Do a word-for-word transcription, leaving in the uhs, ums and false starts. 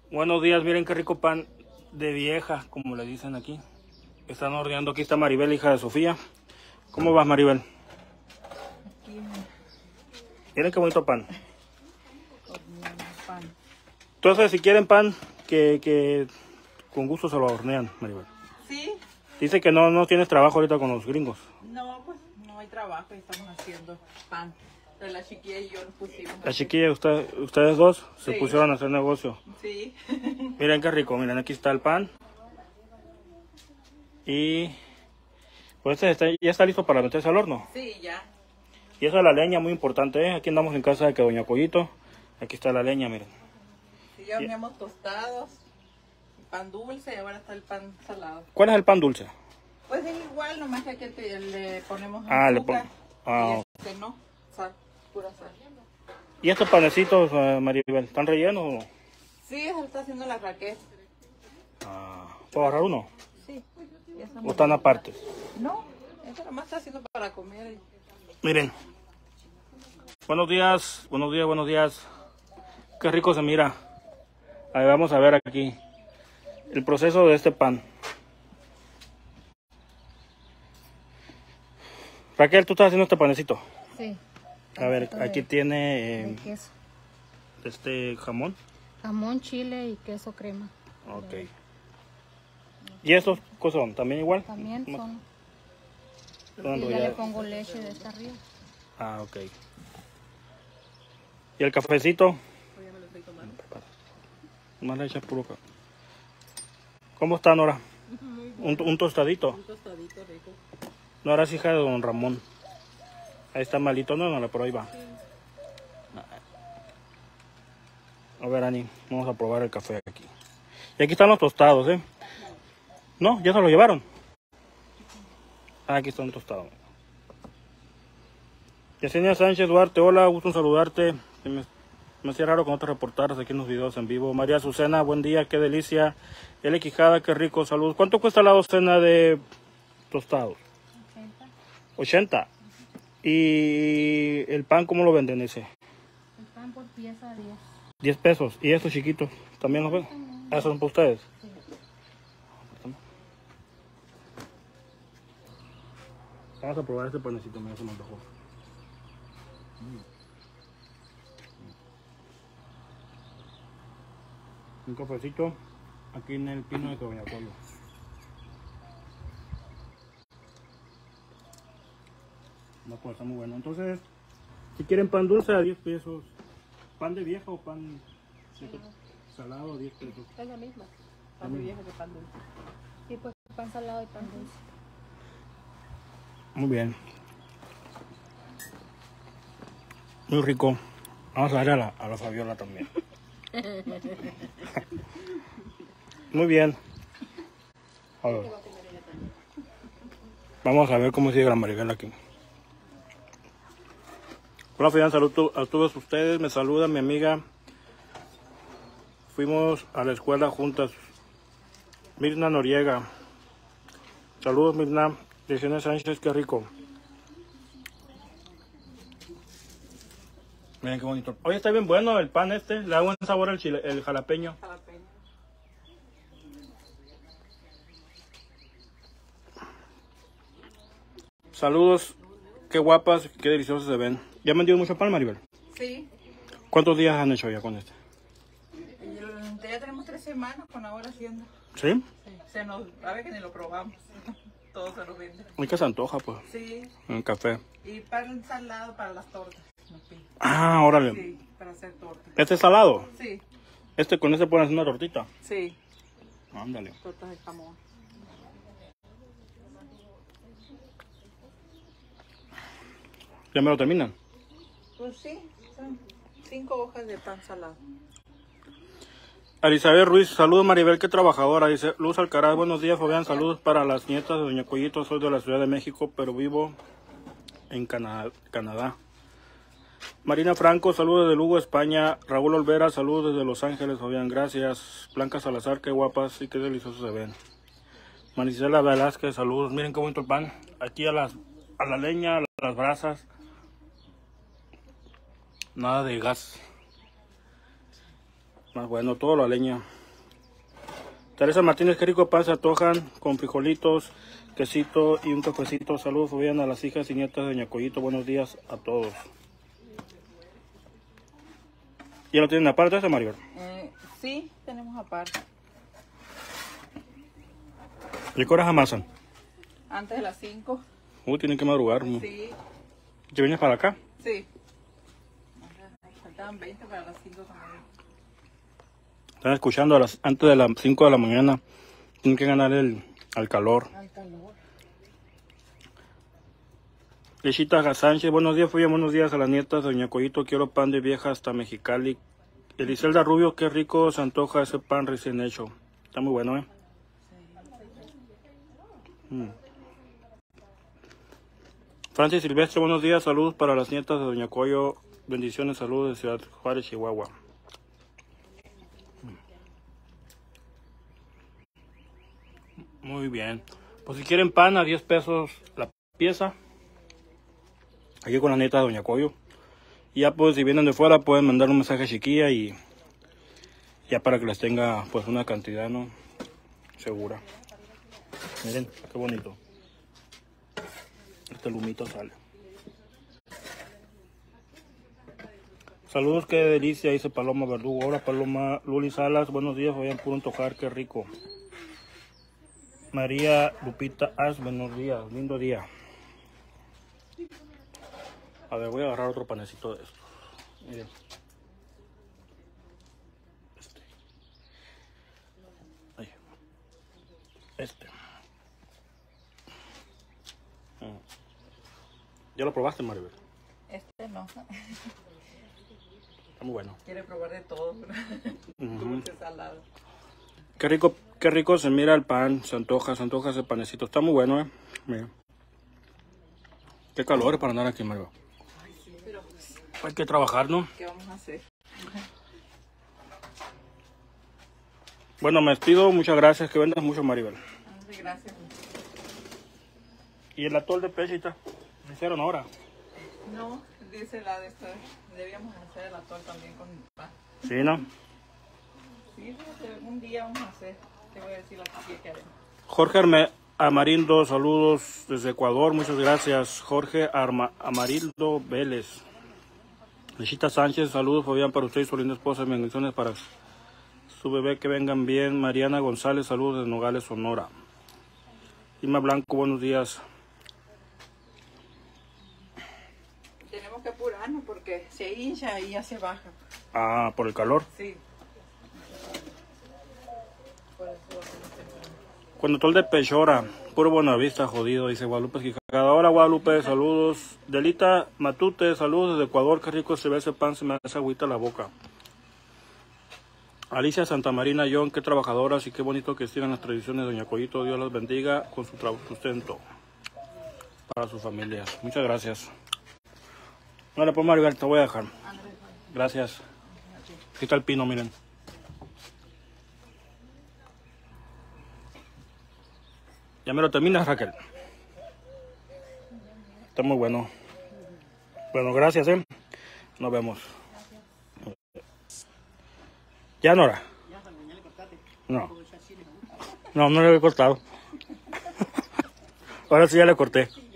Buenos días, miren qué rico pan de vieja, como le dicen aquí. Están horneando, aquí está Maribel, hija de Sofía. ¿Cómo vas, Maribel? Aquí Miren qué bonito pan. horneando pan. Entonces, si quieren pan, que, que con gusto se lo hornean, Maribel. ¿Sí? Dice que no, no tienes trabajo ahorita con los gringos. No, pues no hay trabajo y estamos haciendo pan. Pero la chiquilla y yo nos pusimos. a La hacer- chiquilla, usted, ustedes dos, se Sí. pusieron a hacer negocio. Sí. Miren qué rico, miren, aquí está el pan. Y pues este está- ya está listo para meterse al horno. Sí, ya. Y esa es la leña, muy importante, ¿eh? Aquí andamos en casa de que Doña Pollito. Aquí está la leña, miren. Sí, ya horneamos tostados, pan dulce y ahora está el pan salado. ¿Cuál es el pan dulce? Pues es igual, nomás que aquí te- le ponemos Ah, le azúcar. pon- ah. Y este no, sal, pura sal. ¿Y estos panecitos, eh, Maribel, están rellenos o no? Sí, eso está haciendo la Raquel. Ah, ¿puedo agarrar uno? Sí. ya está ¿O muy están bien. aparte? No, eso nomás está haciendo para comer. Miren. Buenos días, buenos días, buenos días. Qué rico se mira. Ahí vamos a ver aquí el proceso de este pan. Raquel, tú estás haciendo este panecito. Sí. A ver, Pedacito aquí de- tiene de eh, queso. este jamón. Jamón, chile y queso crema. Ok. ¿Y estos qué son? ¿También igual? También Ma- son. son Y ya le enrollados. pongo leche de esta arriba. Ah, ok. ¿Y el cafecito? Más le echas puro café. ¿Cómo está, Nora? Un, un tostadito. Un tostadito rico. Nora es hija de don Ramón. Ahí está malito, no, no, pero ahí va. A ver, Ani, vamos a probar el café aquí. Y aquí están los tostados, ¿eh? No, ya se lo llevaron. Ah, aquí están tostados. Yesenia Sánchez Duarte, hola, gusto en saludarte. Me, me hacía raro que no te reportaras aquí en los videos en vivo. María Azucena, buen día, qué delicia. L. Quijada, qué rico, saludos. ¿Cuánto cuesta la docena de tostados? ochenta. ¿Y el pan cómo lo venden ese? El pan por pieza diez. diez pesos. ¿Y estos chiquitos también los ven? Ah, ¿esos son para ustedes? Sí. Vamos a probar este panecito, me hace me antojó. Un cafecito aquí en el pino de Doña Polo. No, pues está muy bueno. Entonces, si quieren pan dulce a diez pesos, pan de vieja o pan de salado a diez pesos. Es la misma. Pan de vieja que pan dulce. Sí, pues pan salado y pan dulce. Muy bien. Muy rico. Vamos a darle a la, a la Fabiola también. Muy bien. A ver. Vamos a ver cómo sigue la Maribel aquí. Hola, Fidan, saludos a todos ustedes. Me saluda mi amiga. Fuimos a la escuela juntas. Mirna Noriega. Saludos, Mirna. Yesenia Sánchez, qué rico. Miren qué bonito. Oye, está bien bueno el pan este. Le da buen sabor el chile, el jalapeño. Jalapeño. Saludos. Qué guapas, qué deliciosos se ven. ¿Ya han vendido mucho pan, Maribel? Sí. ¿Cuántos días han hecho ya con este? Y el- ya tenemos tres semanas con ahora haciendo. ¿Sí? Sí. Se nos, a ver que ni lo probamos. Todo se nos vende. Muy que se antoja, pues. Sí. Un café. Y pan salado para las tortas. nos piden. Ah, órale. Sí, para hacer tortas. ¿Este es salado? Sí, Este con este pueden hacer una tortita. sí. Ándale. Tortas de jamón. ¿Ya me lo terminan? Pues sí, son cinco hojas de pan salado. Elizabeth Ruiz, saludos Maribel, qué trabajadora. Dice Luz Alcaraz, buenos días Fabián, saludos para las nietas de Doña Collito. Soy de la Ciudad de México, pero vivo en Cana- Canadá. Marina Franco, saludos desde Lugo, España. Raúl Olvera, saludos desde Los Ángeles, Fabián, gracias. Blanca Salazar, qué guapas y qué deliciosos se ven. Marisela Velázquez, saludos. Miren qué bonito el pan. Aquí a las a la leña, a las brasas. Nada de gas. Más bueno, todo la leña. Teresa Martínez, qué rico pan se antojan con frijolitos, quesito y un cafecito. Saludos, Fabián, a las hijas y nietas de Doña Coyito. Buenos días a todos. ¿Ya lo tienen aparte ese, Maribel? Eh, sí, tenemos aparte. ¿Y qué horas amasan? Antes de las cinco. Uy, tienen que madrugar. Sí, ¿Ya vienes para acá? sí. Faltaban veinte para las cinco también. Están escuchando a las, antes de las cinco de la mañana. Tienen que ganar el, al calor. Al calor. Lechita Sánchez, buenos días, Fabián, buenos días a las nietas de Doña Coyito. Quiero pan de vieja hasta Mexicali. Eliselda Rubio, qué rico se antoja ese pan recién hecho. Está muy bueno, ¿eh? Mm. Francis Silvestre, buenos días, saludos para las nietas de Doña Coyo. Bendiciones, saludos de Ciudad Juárez, Chihuahua. Muy bien. Pues si quieren pan a diez pesos la pieza. Aquí con la neta de Doña Coyo. Y ya pues si vienen de fuera pueden mandar un mensaje a chiquilla y ya para que les tenga pues una cantidad, ¿no? Segura. Miren, qué bonito. Este lumito sale. Saludos, qué delicia, dice Paloma Verdugo. Hola Paloma, Luli Salas, buenos días, vayan puro antojar, qué rico. María Lupita As, buenos días, lindo día. A ver, voy a agarrar otro panecito de estos. Miren. Este. Ahí. Este. Mm. ¿Ya lo probaste, Maribel? Este no. Está muy bueno. Quiere probar de todo. Uh-huh. Dulce, salado. Qué rico, qué rico se mira el pan, se antoja, se antoja ese panecito. Está muy bueno, eh. Mira. Qué calor para andar aquí, Maribel. Ay, sí, pero pues, Hay que trabajar, ¿no? ¿qué vamos a hacer? Bueno, me despido. Muchas gracias. Que vendas mucho, Maribel. Ay, gracias. ¿Y el atol de pesita? ¿Me hicieron ahora? No, dice la de esto. Debíamos hacer el atol también con pan. Sí, ¿no? Sí, fíjate, un día vamos a hacer. Te voy a decir la que haremos. Jorge Arme Amarindo, saludos desde Ecuador. Muchas gracias. Jorge Arma Amarildo Vélez. Lechita Sánchez, saludos, Fabián, para usted y su linda esposa. Bendiciones para su bebé, que vengan bien. Mariana González, saludos desde Nogales, Sonora. Irma Blanco, buenos días. Tenemos que apurarnos porque se hincha y ya se baja. Ah, por el calor. Sí. Por eso vamos a hacer. Conductor de Pechora, puro Buenavista, jodido, dice Guadalupe Quijada. Hola Guadalupe, saludos. Delita Matute, saludos desde Ecuador, qué rico se ve ese pan, se me hace agüita la boca. Alicia Santamarina John, qué trabajadoras y qué bonito que sigan las tradiciones de Doña Coyito. Dios las bendiga con su sustento para sus familias. Muchas gracias. Vale, pues Maribel, te voy a dejar. Gracias. Aquí está el pino, miren. Ya me lo terminas, Raquel. Está muy bueno. Bueno, gracias, ¿eh? Nos vemos. ¿Ya, Nora? No. No, no le he cortado. Ahora sí ya le corté.